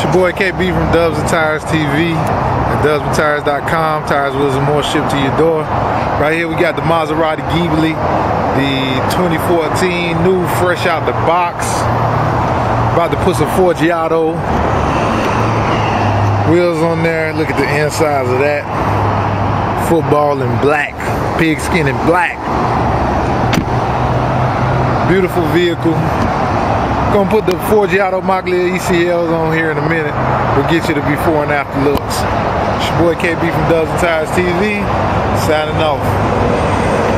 It's your boy KB from Dubs and Tires TV and DubsandTires.com. Tires, wheels, and more shipped to your door. Right here we got the Maserati Ghibli, the 2014, new, fresh out the box. About to put some Forgiato wheels on there. Look at the insides of that. Football in black, pigskin in black. Beautiful vehicle. Gonna put the Forgiato Maglia ECLs on here in a minute. We'll get you the before and after looks. It's your boy KB from Dubs and Tires TV, signing off.